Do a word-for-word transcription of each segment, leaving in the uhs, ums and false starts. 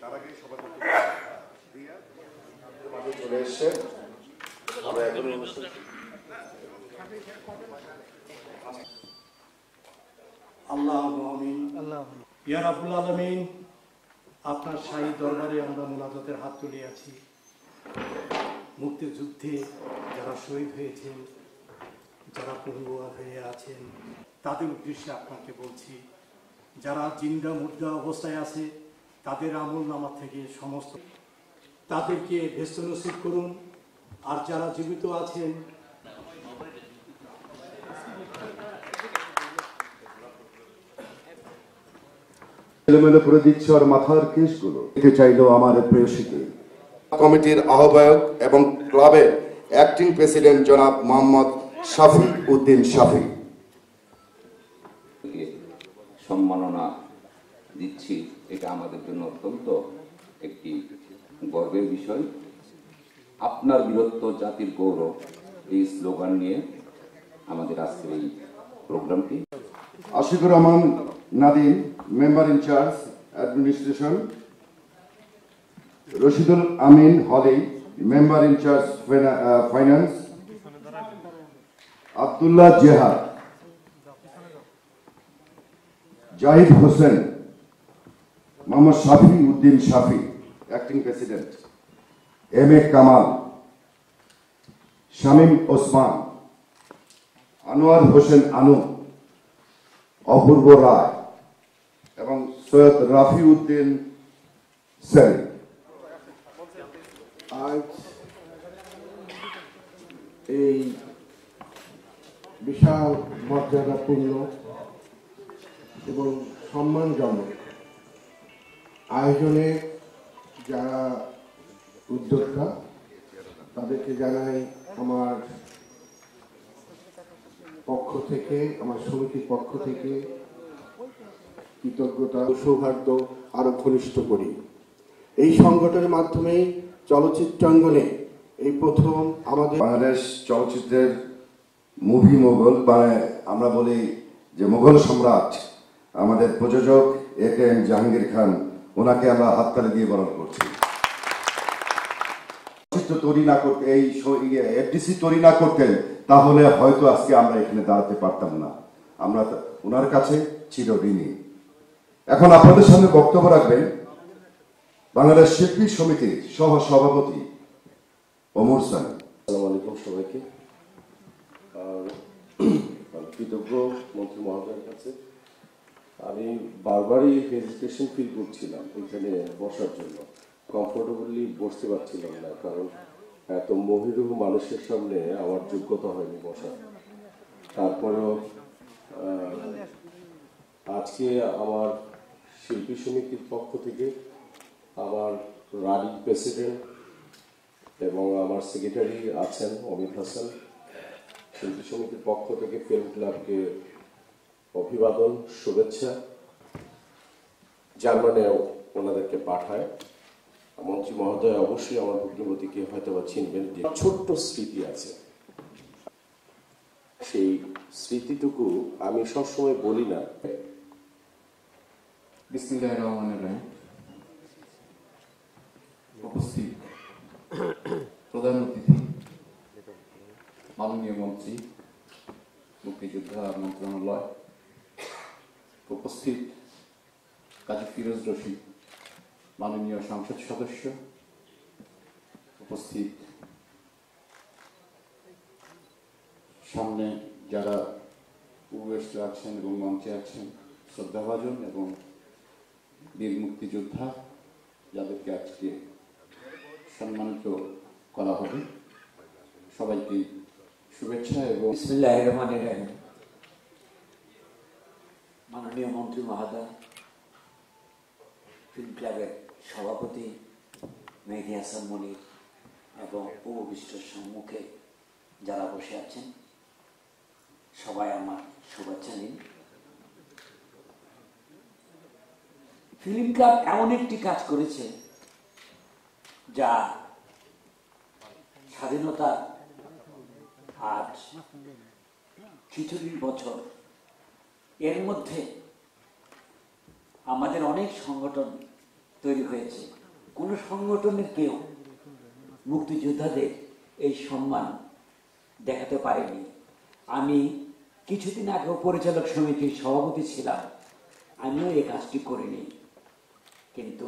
চলে এসছে আল্লাহ আমিন। ইয়া রাব্বুল আলামিন, আপনার শাহী দরবারে আমরা মুনাজাতের হাত তুলিয়াছি। মুক্তিযুদ্ধে যারা শহীদ হয়েছেন, যারা পঙ্গুয়া হয়ে আছেন, তাদের উদ্দেশ্যে আপনাকে বলছি, যারা জিন্দা মুর্দা অবস্থায় আছে তাদের আমল নামা থেকে সমস্ত তাদেরকে বেহেশত নসিব করুন। আর যারা জীবিত আছেন এলোমেলো করে দিচ্ছে আর মাথার কেশগুলো দিতে চাইলো আমার প্রেয়সীকে। কমিটির আহ্বায়ক এবং ক্লাবের অ্যাক্টিং প্রেসিডেন্ট জনাব মোহাম্মদ শাফি উদ্দিন শাফি সম্মাননা দিচ্ছি, এটা আমাদের জন্য অত্যন্ত একটি গর্বের বিষয়। আপনার বীরত্ব জাতির গৌরব, এই স্লোগান নিয়ে আমাদের আজকের এই প্রোগ্রামটি। Ashiqur Rahman Nadim, member in charge administration. Rashidul Amin Holy, member in charge finance. Abdullah Jihad, Zahid Hossain, Mohammad Shafi Uddin Shafi acting president. M A Kamal, Shamim Osman, Anwar Hossain Anu, Apurba রায় এবং সৈয়দ রাফি উদ্দিন সেন। আজ এই বিশাল মর্যাদাপূর্ণ এবং সম্মানজনক আয়োজনে যারা উদ্যোক্তা, তাদেরকে জানাই আমার পক্ষ থেকে, আমার সমিতির পক্ষ থেকে কৃতজ্ঞতা, সৌহার্দ্য আরো ঘনিষ্ঠ করি। এই সংগঠনের মাধ্যমে চলচ্চিত্রাঙ্গনে এই প্রথম আমাদের বাংলাদেশ চলচ্চিত্রের মুভি মোগল, মানে আমরা বলি যে মোগল সম্রাট, আমাদের প্রযোজক এ কে এম জাহাঙ্গীর খান, ওনাকে আমরা হাততালি দিয়ে বরণ করছি। তৈরি না করতে এই এফডিসি তৈরি না করতেন তাহলে হয়তো আজকে আমরা এখানে দাঁড়াতে পারতাম না। আমরা ওনার কাছে চিরঋণী। এখন আপনাদের সামনে বক্তব্য রাখবেন বাংলাদেশ শিল্পী সমিতির সহ সভাপতি ওমর সানি। আসসালামু আলাইকুম সবাইকে। কৃতজ্ঞ মন্ত্রী মহোদয়ের কাছে। আমি বারবারই হেজিটেশন ফিল করছিলাম এখানে বসার জন্য, কমফোর্টেবলি বসতে পারছিলাম না, কারণ এত মহিরু মানুষের সামনে আমার যোগ্যতা হয়নি বসার। তারপরেও আজকে আমার শিল্পী সমিতির পক্ষ থেকে আমার রানিং প্রেসিডেন্ট এবং আমার সেক্রেটারি আছেন অমিত হাসান, শিল্পী সমিতির পক্ষ থেকে ফিল্ম ক্লাবকে অভিবাদন, শুভেচ্ছা। জার্মানিও ওনাদেরকে পাঠায়। মন্ত্রী মহোদয় অবশ্যই আমার ভগ্নিপতিকে হয়তো বা চিনবেন। ছোট্ট স্মৃতি আছে, সেই স্মৃতিটুকু আমি সবসময় বলি না। বিসমিল্লাহির রহমানির রহিম। উপস্থিত প্রধান অতিথি, মাননীয় মন্ত্রী, মুক্তিযোদ্ধা মন্ত্রণালয়, উপস্থিত কাজী ফিরোজ রশিদ, মাননীয় সংসদ সদস্য, উপস্থিত সামনে যারা উপবেশিত আছেন এবং মঞ্চে আছেন শ্রদ্ধাভাজন এবং বীর মুক্তিযোদ্ধা, যাদেরকে আজকে সম্মানিত করা হবে, সবাইকে শুভেচ্ছা এবং বিসমিল্লাহির রহমানির রহিম। মাননীয় মন্ত্রী মহোদয়, ফিল্ম ক্লাবের সভাপতি মেহেদী হাসান মনির এবং উপবিষ্ট সম্মুখে যারা বসে আছেন, সবাই আমার শুভেচ্ছা নিন। ফিল্ম ক্লাব এমন একটি কাজ করেছে যা স্বাধীনতা আজ ছিচল্লিশ বছর, এর মধ্যে আমাদের অনেক সংগঠন তৈরি হয়েছে। কোনো সংগঠনের কেউ মুক্তিযোদ্ধাদের এই সম্মান দেখাতে পারেনি। আমি কিছুদিন আগেও পরিচালক সমিতির সভাপতি ছিলাম, আমিও এই কাজটি করিনি, কিন্তু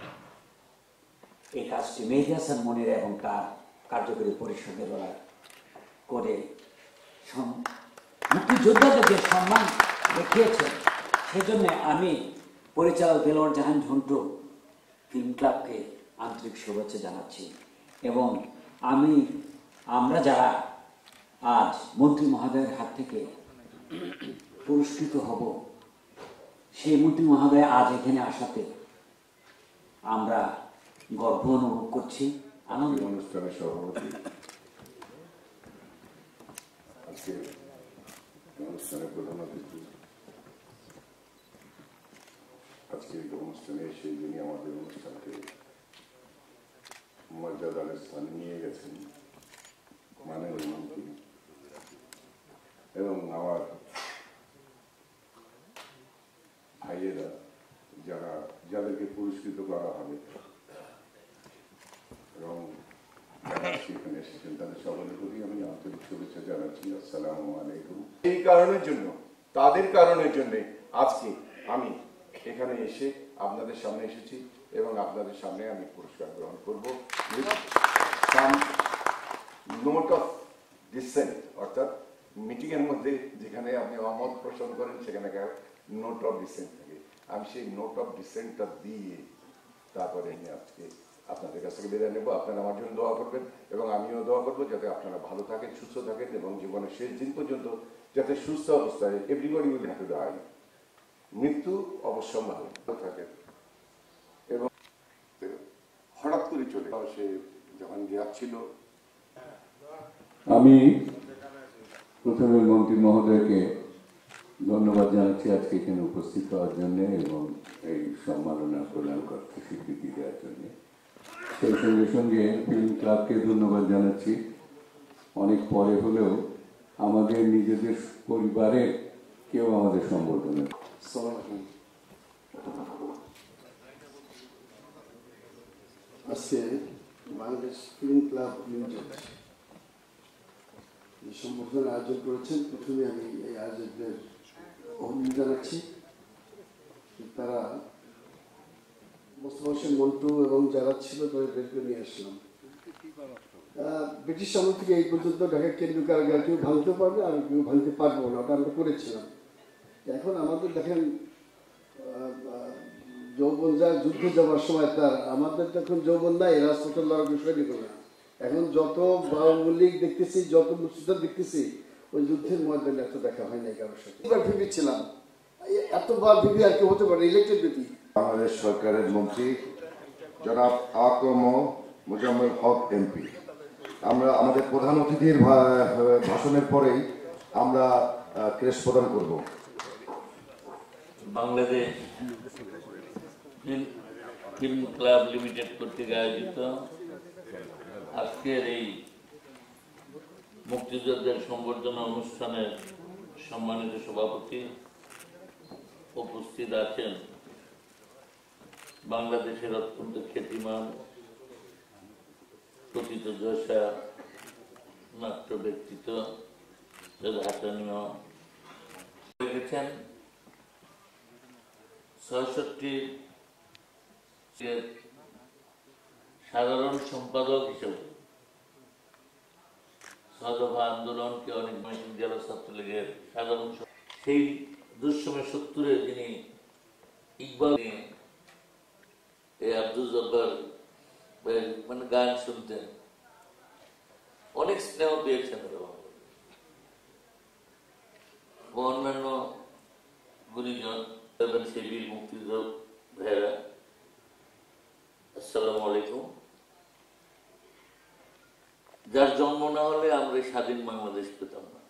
এই কাজটি মেহেদী হাসান মনির এবং তার কার্যকরী পরিষদের করে মুক্তিযোদ্ধাদের যে সম্মান দেখিয়েছেন, সেজন্য আমি পরিচালক দেলোয়ার জাহান ঝন্টু ফিল্ম ক্লাবকে আন্তরিক শুভেচ্ছা জানাচ্ছি। এবং আমি আমরা যারা আজ মন্ত্রী মহোদয়ের হাত থেকে পুরস্কৃত হব, সেই মন্ত্রী মহোদয় আজ এখানে আসাতে আমরা গর্ব অনুভব করছি, আনন্দ। অনুষ্ঠানের সভাপতি, আজকে অনুষ্ঠানের প্রধান অতিথি, আজকে অনুষ্ঠানে এসে যিনি আমাদের অনুষ্ঠানকে মর্যাদার স্থান নিয়ে গেছেন, মাননীয় মন্ত্রী, এবং আমার ভাইয়েরা যারা যাদেরকে পুরস্কৃত করা হবে এবং যারা সেখানে এসেছেন, তাদের সকলের প্রতি আমি আন্তরিক শুভেচ্ছা জানাচ্ছি। আসসালামু আলাইকুম। এই কারণের জন্য, তাদের কারণের জন্য আজকে আমি এখানে এসে আপনাদের সামনে এসেছি এবং আপনাদের সামনে আমি পুরস্কার গ্রহণ করব। নোট অফ ডিসেন্ট, অর্থাৎ মিটিং এর মধ্যে যেখানে আপনি অমত পোষণ করেন সেখানে নোট অফ ডিসেন্ট থাকে, আমি সেই নোট অফ ডিসেন্টটা দিয়ে তারপরে আমি আজকে আপনাদের কাছ থেকে বিদায় নেব। আপনারা আমার জন্য দোয়া করবেন এবং আমিও দোয়া করবো যাতে আপনারা ভালো থাকেন, সুস্থ থাকেন এবং জীবনের শেষ দিন পর্যন্ত যাতে সুস্থ অবস্থায়, everybody will have to die, মৃত্যু অবশ্যম্ভাবী থাকে। এবং হঠাৎ করে চলে সে যখন যাচ্ছিল, আমি প্রথমে মন্ত্রী মহোদয়কে ধন্যবাদ জানাচ্ছি আজকে এখানে উপস্থিত হওয়ার জন্য এবং এই সম্মাননা প্রদান করতে স্বীকৃতি দেওয়ার জন্য। সেই সঙ্গে সঙ্গে ফিল্ম ক্লাবকে ধন্যবাদ জানাচ্ছি। অনেক পরে হলেও আমাদের নিজেদের পরিবারের কেউ আমাদের সম্বর্ধনা। আজকে বাংলাদেশ ফিল্ম ক্লাব লিমিটেড যে সম্বর্ধনা আয়োজন করেছেন, প্রথমে আমি এই আয়োজকদের অভিনন্দন জানাচ্ছি। তারা মোস্তফা হোসেন মন্টু এবং যারা ছিল তাদের বের করে নিয়ে আসলাম। ব্রিটিশ আমল থেকে এই পর্যন্ত ঢাকা কেন্দ্রীয় কারাগার কেউ ভাঙতে পারবে আর কেউ ভাঙতে পারবো না, ওটা আমরা করেছিলাম। এখন আমাদের দেখেন যৌবন যা যুদ্ধে যাওয়ার সময় তার, আমাদের তখন যৌবন নাই, রাজপথের লড়াই বিষয় না। এখন যত মৌলিক দেখতেছি, যত মুক্তিযোদ্ধা দেখতেছি, ওই যুদ্ধের ময়দানে এত দেখা হয় নাই কারোর সাথে। এবার ভেবেছিলাম এতবার ভেবে আর কেউ হতে পারে ইলেক্টেড ব্যক্তি। বাংলাদেশ সরকারের মন্ত্রী জনাব আকম মোজাম্মেল হক এমপি, আমরা আমাদের প্রধান অতিথির ভাষণের পরেই আমরা ক্রেস্ট প্রদান করব। বাংলাদেশ ফিল্ম ক্লাব লিমিটেড কর্তৃক আয়োজিত আজকের এই মুক্তিযোদ্ধাদের সংবর্ধনা অনুষ্ঠানের সম্মানিত সভাপতি, উপস্থিত আছেন বাংলাদেশের অত্যন্ত খ্যাতিমান প্রথিতযশা নাট্য ব্যক্তিত্ব হাসানীয় রেখেছেন, ছয়ষট্টি সাধারণ সম্পাদক হিসেবে সদফা আন্দোলনকে অনেক জেলা ছাত্রলীগের সাধারণ, সেই দুঃসময় সত্তরে যিনি ইকবাল আব্দুল জব্বার মানে গান শুনতেন, অনেক স্নেহ পেয়েছেন অন্যান্য গুণীজন শিবির মুক্তিযোদ্ধা ভাইয়েরা। আসসালামু আলাইকুম। যার জন্ম না হলে আমরা স্বাধীন বাংলাদেশ পেতাম না।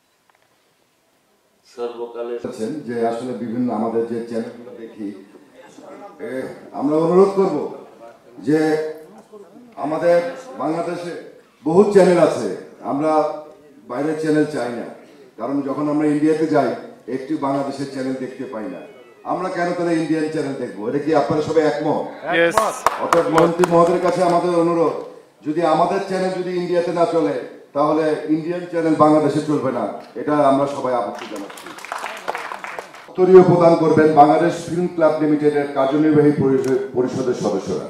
সর্বকালে যে আসলে বিভিন্ন আমাদের যে চ্যানেলগুলো দেখি, আমরা অনুরোধ করব যে আমাদের বাংলাদেশে বহু চ্যানেল আছে, আমরা বাইরের চ্যানেল চাই না, কারণ যখন আমরা ইন্ডিয়াতে যাই একটি বাংলাদেশের চ্যানেল দেখতে পাই না। আমরা কেন তাহলে ইন্ডিয়ান চ্যানেল দেখবো? এটা কি আপনারা সবাই একমত? অর্থাৎ মন্ত্রী মহোদয়ের কাছে আমাদের অনুরোধ, যদি আমাদের চ্যানেল যদি ইন্ডিয়াতে না চলে তাহলে ইন্ডিয়ান চ্যানেল বাংলাদেশে চলবে না, এটা আমরা সবাই আপত্তি জানাচ্ছি। উত্তরীয় প্রদান করবেন বাংলাদেশ ফিল্ম ক্লাব লিমিটেডের কার্যনির্বাহী পরিষদের সদস্যরা।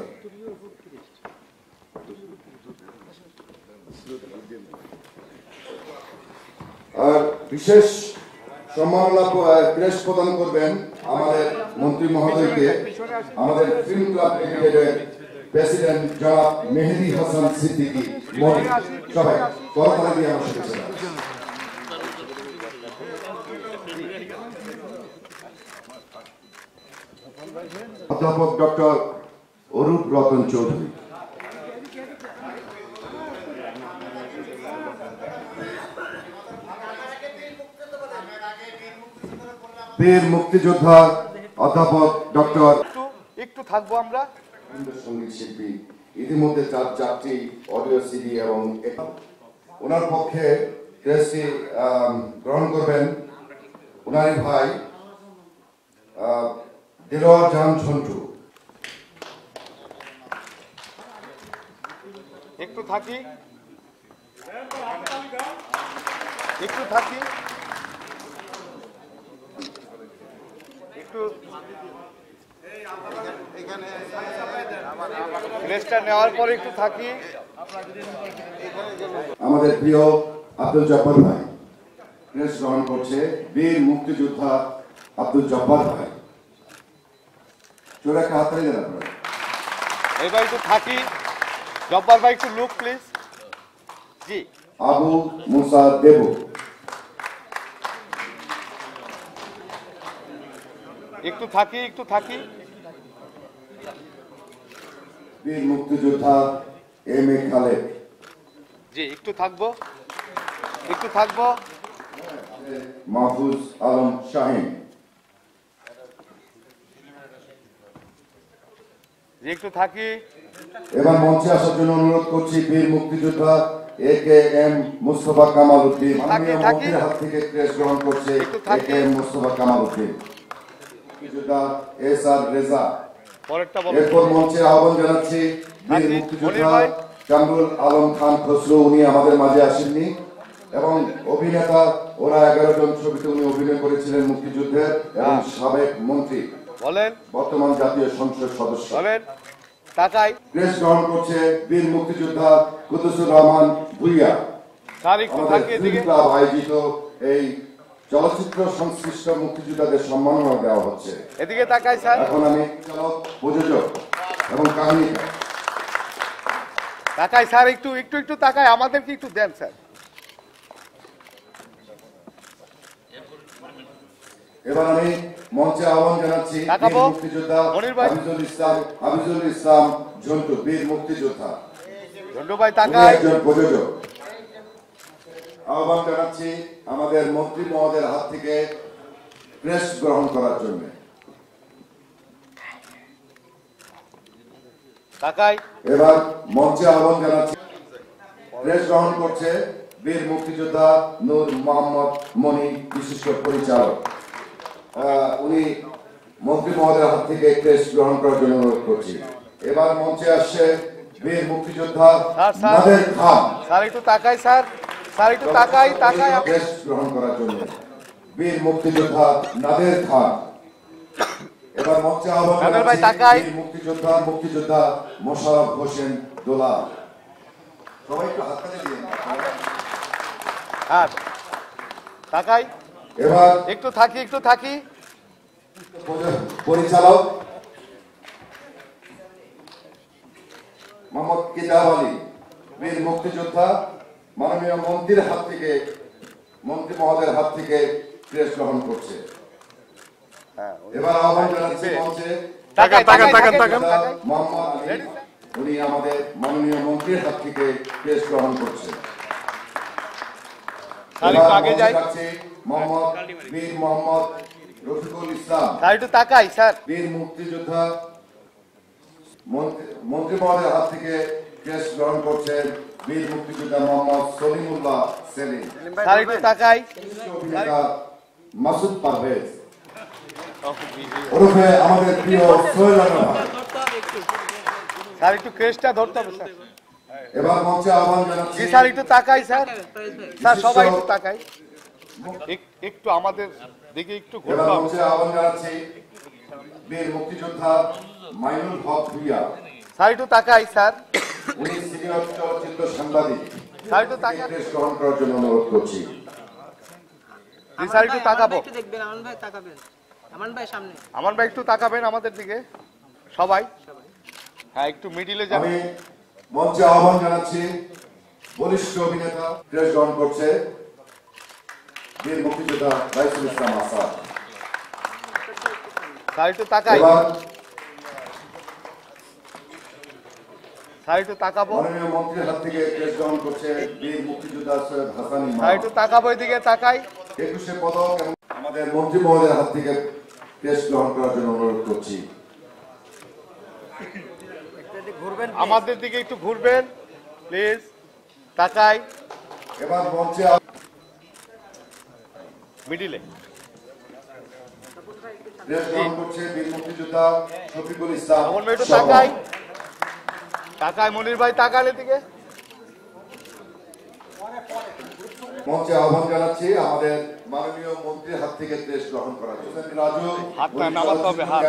আর বিশেষ সম্মাননা ক্রেস্ট প্রদান করবেন আমাদের মন্ত্রী মহোদয়কে আমাদের ফিল্ম ক্লাব লিমিটেডের প্রেসিডেন্ট জনাব মেহেদী হাসান সিদ্দিকী। সবাই করতালি দিয়ে আমার সাথে ছিলেন। অধ্যাপক ডক্টর অরূপ রতন চৌধুরী। বীর মুক্তিযোদ্ধা অধ্যাপক ডক্টর একটু থাকবো আমরা সঙ্গীত শিল্পী, ইতিমধ্যে চার চারটি অডিও সিডি এবং ওনার পক্ষে ক্রেস্টটি গ্রহণ করবেন ওনারই ভাই দেলোয়ার জাহান ঝন্টু। একটু থাকি একটু থাকি একটু ক্রেস্টটা নেওয়ার পরে একটু থাকি। আমাদের প্রিয় আব্দুল জব্বার ভাই ক্রেস্ট গ্রহণ করছে বীর মুক্তিযোদ্ধা আব্দুল জব্বার ভাই। চোর একটা হাততালি দেন আপনারা। এবার একটু থাকি, জব্বার ভাই একটু লুক প্লিজ। জি, আবু মুসা দেবু। একটু থাকি একটু থাকি বীর মুক্তিযোদ্ধা এম এ খালেদ। জি, একটু থাকবো একটু থাকবো মাহফুজ আলম শাহিন। জি, একটু থাকি। এবার মঞ্চে আসার জন্য অনুরোধ করছি বীর মুক্তিযোদ্ধা A K M Mustafa Kamal Uddin. মাননীয় মন্ত্রীর হাত থেকে ক্রেস্ট গ্রহণ করছে A K M Mustafa Kamal Uddin. মুক্তিযোদ্ধা এস আর রেজা। এরপর মঞ্চে আহ্বান জানাচ্ছি বীর মুক্তিযোদ্ধা কামরুল আলম খান খসরু। উনি আমাদের মাঝে আসেননি এবং অভিনেতা ওরা এগারো জন ছবিতে উনি অভিনয় করেছিলেন মুক্তিযুদ্ধের এবং সাবেক মন্ত্রী, বলেন বর্তমান জাতীয় সংসদ সদস্য। বলেন টাকায় ক্রেস্ট গ্রহণ করছে বীর মুক্তিযোদ্ধা কুদ্দুসুর রহমান ভুইয়া। ক্লাব আয়োজিত এই চলচ্চিত্র সংশ্লিষ্ট মুক্তিযোদ্ধাদের সম্মাননা দেওয়া হচ্ছে। এদিকে তাকাই স্যার। এখন আমি চালক, প্রযোজক এবং কাহিনীকার তাকাই স্যার, একটু একটু একটু তাকাই, আমাদেরকে একটু দেন স্যার। এবার আমি মঞ্চে আহ্বান জানাচ্ছি মুক্তিযোদ্ধা হাফিজুল ইসলাম হাফিজুল ইসলাম ঝন্টু, বীর মুক্তিযোদ্ধা। ঝন্টু ভাই তাকাই। একজন প্রযোজক। আহ্বান জানাচ্ছি আমাদের মন্ত্রী মহোদয়ের হাত থেকে ক্রেস্ট গ্রহণ করার জন্য। তাকাই। এবার মঞ্চে আহ্বান জানাচ্ছি ক্রেস্ট গ্রহণ করছে বীর মুক্তিযোদ্ধা নূর মোহাম্মদ মনি, বিশিষ্ট পরিচালক। উনি মন্ত্রী মহোদয়ের হাত থেকে ক্রেস্ট গ্রহণ করার জন্য অনুরোধ করছি। এবার মঞ্চে আসছে বীর মুক্তিযোদ্ধা নাদের খান। স্যার একটু তাকাই স্যার, স্যার একটু তাকাই তাকাই ক্রেস্ট গ্রহণ করার জন্য বীর মুক্তিযোদ্ধা নাদের খান। এবার মঞ্চে আহ্বান জানাচ্ছি মুক্তিযোদ্ধা মুক্তিযোদ্ধা মোশাররফ হোসেন দোলা। সবাই একটু হাততালি দিন। হ্যাঁ তাকাই। এবার একটু থাকি একটু থাকি পরিচালক মোহাম্মদ কিতাব আলী, বীর মুক্তিযোদ্ধা, মাননীয় মন্ত্রীর হাত থেকে মন্ত্রী মহোদয়ের হাত থেকে ক্রেস্ট গ্রহণ করছে। এবার আহ্বান জানাচ্ছি মঞ্চে মোহাম্মদ আলী, উনি আমাদের মাননীয় মন্ত্রীর হাত থেকে ক্রেস্ট গ্রহণ করছে। আগে যাই মোহাম্মদ বীর মোহাম্মদ রফিকুল ইসলাম। একটু তাকাই স্যার। বীর মুক্তিযোদ্ধা মন্ত্রী মহোদয়ের হাত থেকে ক্রেস্ট গ্রহণ করছেন বীর মুক্তিযোদ্ধা মোহাম্মদ সলিমুল্লাহ সেলিম। স্যার একটু তাকাই। মাসুদ পারভেজ। ওরফে আমাদের প্রিয় সোহেল রানা ভাই। স্যার একটু ক্রেস্টটা ধরতে হবে স্যার। এবার মঞ্চে আহ্বান জানাচ্ছি জি স্যার একটু তাকাই স্যার, স্যার সবাই একটু তাকাই, একটু আমাদের দিকে একটু এবার ঘুরতে হবে। মঞ্চে আহ্বান জানাচ্ছি বীর মুক্তিযোদ্ধা মাইনুল হক ভুইয়া। স্যার একটু তাকাই স্যার, উনি সিনিয়র চলচ্চিত্র সাংবাদিক। স্যার একটু তাকাই, দেশ গ্রহণ করার জন্য অনুরোধ করছি। জি স্যার একটু তাকাবো, একটু দেখবেন আমান ভাই তাকাবেন, আমান ভাই সামনে, আমার ভাই একটু তাকাবেন আমাদের দিকে সবাই। হ্যাঁ একটু মিডিলে যাবেন। আমি মঞ্চে আহ্বান জানাচ্ছি বলিষ্ঠ অভিনেতা দেশ গ্রহণ করছে বীর মুক্তিযোদ্ধা রাইসুল ইসলাম আসাদ। স্যার একটু তাকাই, এবার স্যার একটু তাকাবো, মাননীয় মন্ত্রীর হাত থেকে দেশ গ্রহণ করছে বীর মুক্তিযোদ্ধা সৈয়দ হাসান ইমাম। স্যার একটু তাকাবো এদিকে তাকাই। একুশে পদক এবং আমাদের মন্ত্রী মহোদয়ের হাত থেকে দেশ গ্রহণ করার জন্য অনুরোধ করছি। আমাদের দিকে একটু ঘুরবেন প্লিজ, তাকাই। এবার মঞ্চে মিডিলে দেশ গ্রহণ করছে বীর মুক্তিযোদ্ধা শফিকুল ইসলাম। আমার ভাই একটু তাকাই, তাকাই মনির ভাই তাকালে দিকে। মঞ্চে আহ্বান জানাচ্ছি আমাদের মাননীয় মন্ত্রীর হাত থেকে দেশ গ্রহণ করার জন্য রাজু হাতটা নামাতে হবে, হাত।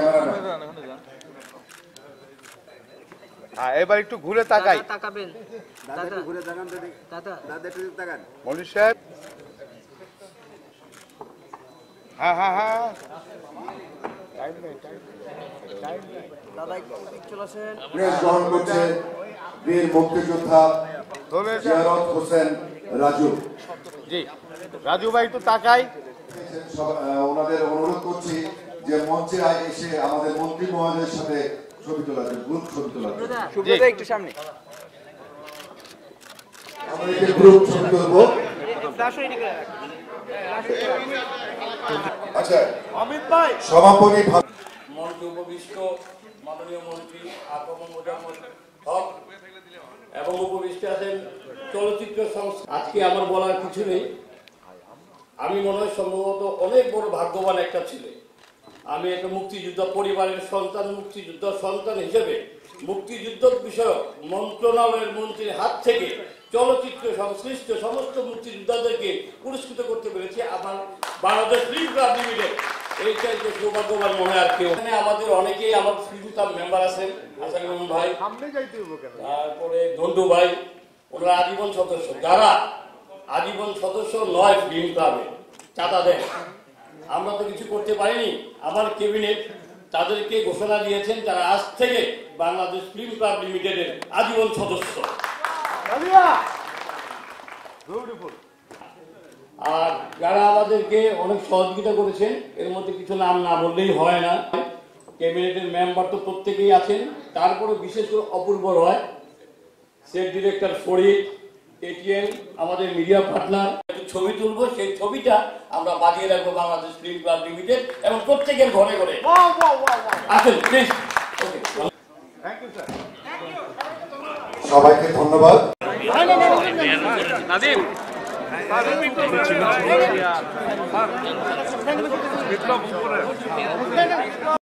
হ্যাঁ এবার একটু ঘুরে তাকাই, তাকাবেন দাদা, ঘুরে তাকান দাদা, দাদা একটু তাকান মনির সাহেব। হ্যাঁ হ্যাঁ হ্যাঁ টাইম নেই, টাইম টাইম নেই দাদা একটু চলে আসেন। দেশ গ্রহণ করছে বীর মুক্তিযোদ্ধা জিয়ারত হোসেন রাজু। জি রাজু ভাই একটু তাকাই। সব- আহ, ওনাদের অনুরোধ করছি যে মঞ্চে এসে আমাদের মন্ত্রী মহোদয়ের সাথে ছবি তোলার জন্য, গ্রুপ ছবি তোলার জন্য। সুব্রতা একটু সামনে, আমরা একটি গ্রুপ ছবি তুলবো। ফ্ল্যাশ রেডি করে রাখ। আচ্ছা অমিত ভাই সমাপনী ভাব মঞ্চে উপবিষ্ট মাননীয় মন্ত্রী আগমন মোজাম্মল হক এবং উপবিষ্ট আছেন চলচ্চিত্র সংস্থা। আজকে আমার বলার কিছু নেই, আমি মনে হয় সম্ভবত অনেক বড় ভাগ্যবান একটা ছেলে। আমি একটা মুক্তিযোদ্ধা পরিবারের সন্তান, মুক্তিযুদ্ধ সন্তান হিসেবে মুক্তিযুদ্ধ বিষয়ক মন্ত্রণালয়ের মন্ত্রীর হাত থেকে চলচ্চিত্র সংশ্লিষ্ট সমস্ত মুক্তিযোদ্ধাদেরকে পুরস্কৃত করতে পেরেছি। আমার বাংলাদেশ ফিল্ম ক্লাব লিমিটেড এই চাইতে সৌভাগ্যবান মনে আর কেউ। এখানে আমাদের অনেকেই আমার ফিল্ম ক্লাব মেম্বার আছেন, হাসান ইমাম ভাই, তারপরে ধন্টু ভাই, ওনারা আজীবন সদস্য। যারা আজীবন সদস্য নয় ফিল্ম ক্লাবে চাঁদা দেন, আমরা তো কিছু করতে পারিনি। আমার ক্যাবিনেট তাদেরকে ঘোষণা দিয়েছেন তারা আজ থেকে বাংলাদেশ ফিল্ম ক্লাব লিমিটেডের আজীবন সদস্য। আর যারা আমাদেরকে অনেক সহযোগিতা করেছেন, এর মধ্যে কিছু নাম না বললেই হয় না। ক্যাবিনেটের মেম্বার তো প্রত্যেকেই আছেন, তারপরে বিশেষ করে Apurba Roy, set director Farid, ATN, আমাদের মিডিয়া পার্টনার। ছবি তুলবো, সেই ছবিটা আমরা বাজিয়ে রাখবো বাংলাদেশ ফিল্ম ক্লাব লিমিটেড এবং প্রত্যেকের ঘরে ঘরে। আসেন প্লিজ। ওকে, সবাইকে ধন্যবাদ। নাদিম